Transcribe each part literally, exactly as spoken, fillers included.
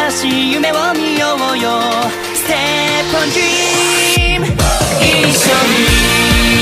新しい夢を見ようよ Step on Dream 一緒に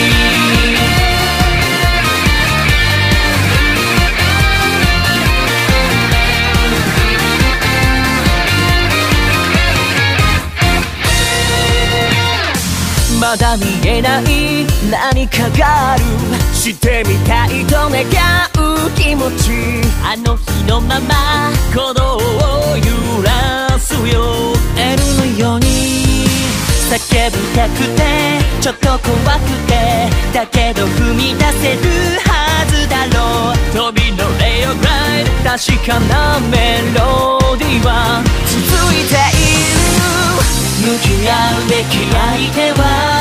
まだ見えない何かがあるしてみたいと願う気持ちあの日のまま鼓動を揺らすよ L のように叫びたくてちょっと怖くてだけど踏み出せるはずだろう飛び乗れよ Glide 確かなメロディーは続いている向き合うべき相手は